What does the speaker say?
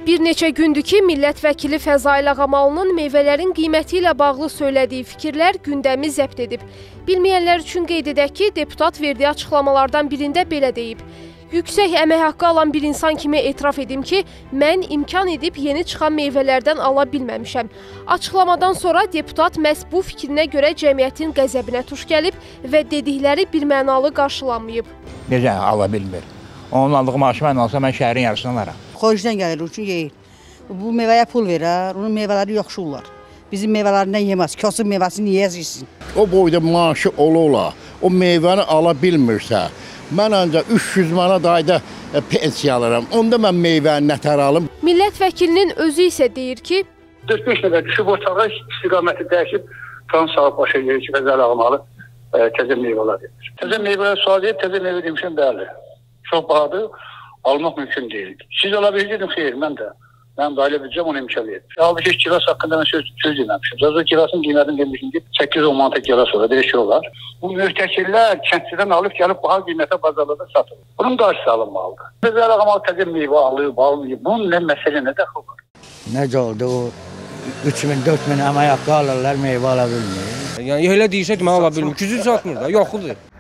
Bir neçə gündür ki, millət vəkili Fəzail Ağamalının meyvələrin qiyməti ilə bağlı söylədiyi fikirlər gündəmi zəbt edib. Bilməyənlər üçün qeyd edək ki, deputat verdiyi açıqlamalardan birində belə deyib. Yüksək əmək haqqı alan bir insan kimi etiraf edim ki, mən imkan edib yeni çıxan meyvələrdən ala bilməmişəm. Açıqlamadan sonra deputat məhz bu fikrinə görə cəmiyyətin qəzəbinə tuş gəlib və dedikləri birmənalı qarşılanmayıb. Necə ala bilmir? Onun aldığı maaşı mən alsam, mən şəhərin yarısını alaram. Xoricdən gəlir, o üçün yeyir. Bu meyvəyə pul verər, onun meyvələri yoxşurlar. Bizim meyvələrindən yeməz, kasıb meyvəsini niyə yesin? O boyda maaşı ola, o meyvəni ala bilmirsə, mən ancaq 300 manat ayda pensiya alıram. Onda mən meyvəni nətər alım? Millət vəkilinin özü isə deyir ki, 4-5 nəfər düşüb otağa istiqaməti dəyişib, tam saat başa gelir ki, Fəzail Ağamalı təzə meyvələr verir. Təzə meyvələr sual edib, təzə meyvə demişəm, bəli. Çox bahadır, almaq mümkün deyil. Siz alabilirsiniz, xeyr, mən də. Mənim də ailə büdcəm onu imkan verir. Halbuki kiraz haqqında mən söz deməmişim. Zaten kirazın qiymətini demişim ki, 8-10 manata kiraz olar, bir şey olar. Bu mühtəkirlər kəndçidən alıb gəlib baha qiymətə bazarlarda satılır. Bunun qarşısı alınmalıdır. Fəzail Ağamalı təzə meyvə alıb, almayıb. Bunun nə məsələ, nə dəxil var? Necə oldu o 3000-4000 əmək haqqı alırlar, meyvə ala bilmir. Yəni elə deyirsə ki, mən ala bilmir. Gücü çatmır da, yoxudur.